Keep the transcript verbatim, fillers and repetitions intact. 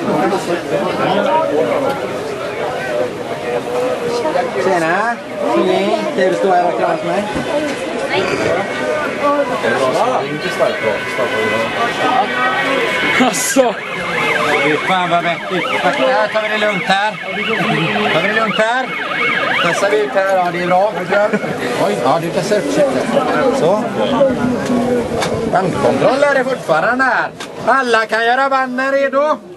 Tjena! Tjena! Kan du stå här och krama för mig? Nej. Är det bra? Det är inte starkt bra. Asså! Fan vad vettigt. Här tar vi det lugnt här. Tar vi det lugnt här. Pressar vi ut här. Ja, det är bra. Oj, ja du pressar upp. Så. Bandkontroll är det fortfarande här. Alla kan göra banden redo.